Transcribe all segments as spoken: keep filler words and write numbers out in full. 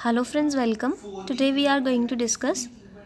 Hello friends, welcome. Today we are going to discuss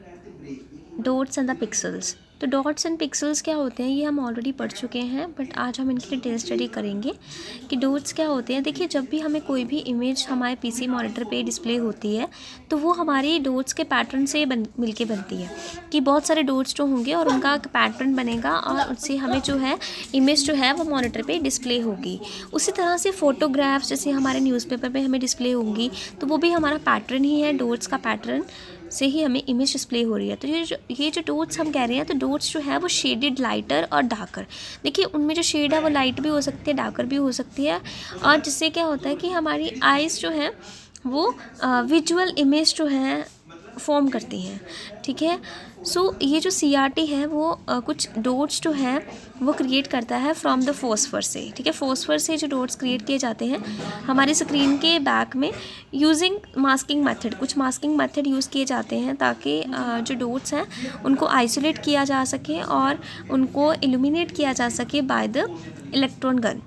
dots and the pixels. तो dots and pixels क्या होते हैं ये हम ऑलरेडी पढ़ चुके हैं, बट आज हम इनकी डिटेल स्टडी करेंगे कि डॉट्स क्या होते हैं। देखिए, जब भी हमें कोई भी इमेज हमारे पीसी मॉनिटर पे डिस्प्ले होती है तो वो हमारी डॉट्स के पैटर्न से बन मिलके बनती है कि बहुत सारे डॉट्स जो होंगे और उनका पैटर्न बनेगा और उससे हमें जो है इमेज जो है वो मॉनिटर पे डिस्प्ले होगी। उसी तरह से फ़ोटोग्राफ्स जैसे हमारे न्यूज़पेपर पे हमें डिस्प्ले होंगी तो वो भी हमारा पैटर्न ही है, डॉट्स का पैटर्न से ही हमें इमेज डिस्प्ले हो रही है। तो ये जो ये जो डॉट्स हम कह रहे हैं, तो डॉट्स जो है वो शेडेड, लाइटर और डार्कर। देखिए, उनमें जो शेड है वो लाइट भी हो सकती है, डार्कर भी हो सकती है, और जिससे क्या होता है कि हमारी आइज़ जो है वो विजुअल इमेज जो है फॉर्म करती हैं। ठीक है, सो so, ये जो सी आर टी है वो आ, कुछ डॉट्स जो है वो क्रिएट करता है फ्रॉम द फॉस्फर से। ठीक है, फॉस्फर से जो डॉट्स क्रिएट किए जाते हैं हमारी स्क्रीन के बैक में यूजिंग मास्किंग मेथड। कुछ मास्किंग मेथड यूज़ किए जाते हैं ताकि आ, जो डॉट्स हैं उनको आइसोलेट किया जा सके और उनको इल्यूमिनेट किया जा सके बाय द इलेक्ट्रॉन गन।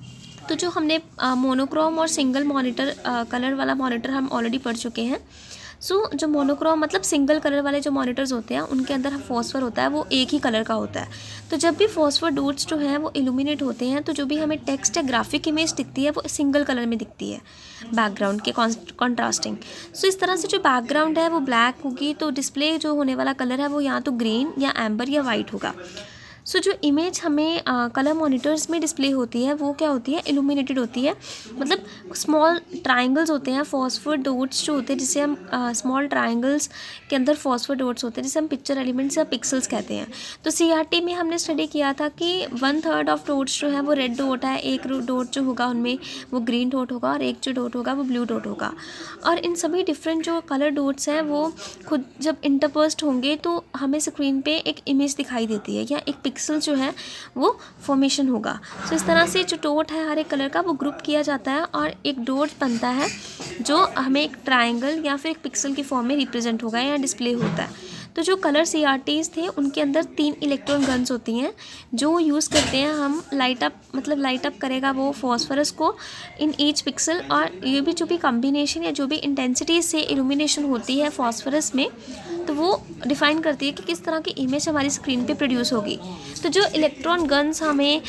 तो जो हमने मोनोक्रोम और सिंगल मॉनिटर कलर वाला मॉनिटर हम ऑलरेडी पढ़ चुके हैं। सो so, जो मोनोक्रोम मतलब सिंगल कलर वाले जो मॉनिटर्स होते हैं उनके अंदर फॉस्फर होता है, वो एक ही कलर का होता है। तो जब भी फॉस्फर डॉट्स जो हैं वो इल्यूमिनेट होते हैं तो जो भी हमें टेक्स्ट या ग्राफिक इमेज दिखती है वो सिंगल कलर में दिखती है, बैकग्राउंड के कॉन्ट्रास्टिंग। सो so, इस तरह से जो बैकग्राउंड है वो ब्लैक होगी तो डिस्प्ले जो होने वाला कलर है वो या तो ग्रीन या एम्बर या वाइट होगा। सो so, जो इमेज हमें कलर मॉनिटर्स में डिस्प्ले होती है वो क्या होती है, इल्यूमिनेटेड होती है। मतलब स्मॉल ट्राइंगल्स होते हैं, फॉस्फर डॉट्स जो होते हैं जिसे हम स्मॉल ट्राइंगल्स के अंदर फॉस्फर डॉट्स होते हैं जिसे हम पिक्चर एलिमेंट्स या पिक्सल्स कहते हैं। तो सीआरटी में हमने स्टडी किया था कि वन थर्ड ऑफ डॉट्स जो है वो रेड डॉट है, एक डॉट जो होगा उनमें वो ग्रीन डॉट होगा और एक जो डॉट होगा वो ब्लू डॉट होगा। और इन सभी डिफरेंट जो कलर डॉट्स हैं वो खुद जब इंटरपर्स्ट होंगे तो हमें स्क्रीन पे एक इमेज दिखाई देती है या एक पिक्सल जो है वो फॉर्मेशन होगा। सो so, इस तरह से जो डॉट है हर एक कलर का वो ग्रुप किया जाता है और एक डॉट बनता है जो हमें एक ट्रायंगल या फिर एक पिक्सल की फॉर्म में रिप्रेजेंट होगा या डिस्प्ले होता है। तो जो कलर सी आर टीज़ थे उनके अंदर तीन इलेक्ट्रॉन गन्स होती हैं जो यूज़ करते हैं हम लाइट अप, मतलब लाइट अप करेगा वो फॉस्फरस को इन ईच पिक्सल। और ये भी जो भी कम्बिनेशन या जो भी इंटेंसिटी से इल्यूमिनेशन होती है फॉस्फरस में तो वो डिफ़ाइन करती है कि किस तरह की इमेज हमारी स्क्रीन पे प्रोड्यूस होगी। तो जो इलेक्ट्रॉन गन्स हमें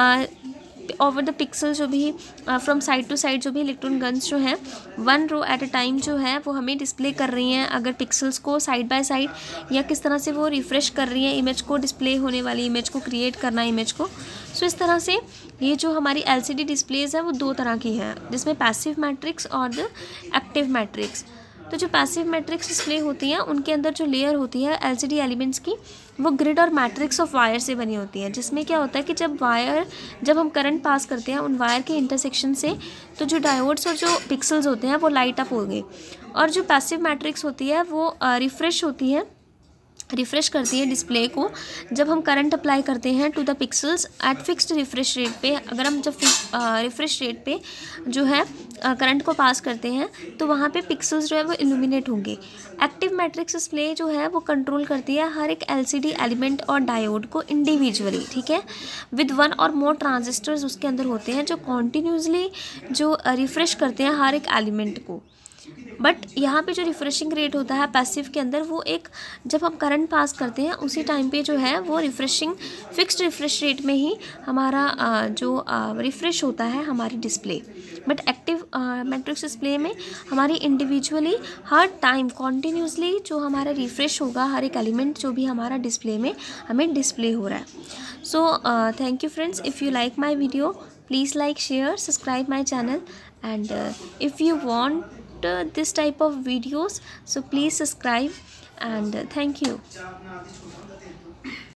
ओवर द पिक्सल जो भी फ्रॉम साइड टू साइड जो भी इलेक्ट्रॉन गन्स जो हैं one row at a time जो है वो हमें डिस्प्ले कर रही हैं अगर पिक्सल्स को साइड बाय साइड, या किस तरह से वो रिफ़्रेश कर रही हैं इमेज को, डिस्प्ले होने वाली इमेज को, क्रिएट करना इमेज को। सो so, इस तरह से ये जो हमारी एलसीडी डिस्प्लेज है वो दो तरह की हैं जिसमें पैसिव मैट्रिक्स और द एक्टिव मैट्रिक्स। तो जो पैसिव मैट्रिक्स डिस्प्ले होती हैं उनके अंदर जो लेयर होती है एलसीडी एलिमेंट्स की वो ग्रिड और मैट्रिक्स ऑफ वायर से बनी होती है, जिसमें क्या होता है कि जब वायर जब हम करंट पास करते हैं उन वायर के इंटरसेक्शन से तो जो डायोड्स और जो पिक्सल्स होते हैं वो लाइट अप हो गए। और जो पैसिव मैट्रिक्स होती है वो रिफ़्रेश होती है, रिफ़्रेश करती है डिस्प्ले को जब हम करंट अप्लाई करते हैं to the pixels at fixed refresh rate पे। अगर हम जब रिफ़्रेश रेट पे जो है करंट को पास करते हैं तो वहाँ पे पिक्सल्स जो है वो इल्यूमिनेट होंगे। एक्टिव मैट्रिक्स डिस्प्ले जो है वो कंट्रोल करती है हर एक एलसीडी एलिमेंट और डायोड को इंडिविजुअली। ठीक है, विद वन और मोर ट्रांजिस्टर्स उसके अंदर होते हैं जो कॉन्टीन्यूसली जो रिफ़्रेश करते हैं हर एक एलिमेंट को। बट यहाँ पे जो रिफ़्रेशिंग रेट होता है पैसिव के अंदर वो एक जब हम करंट पास करते हैं उसी टाइम पे जो है वो रिफ़्रेशिंग फिक्स्ड रिफ़्रेश रेट में ही हमारा जो रिफ़्रेश होता है हमारी display. But active matrix display में हमारी इंडिविजुअली हर टाइम कॉन्टीन्यूसली जो हमारा रिफ़्रेश होगा हर एक एलिमेंट जो भी हमारा डिस्प्ले में हमें डिस्प्ले हो रहा है। So thank you friends, if you like my video please like, share, subscribe my channel, and uh, if you want uh, this type of videos so please subscribe, and uh, thank you.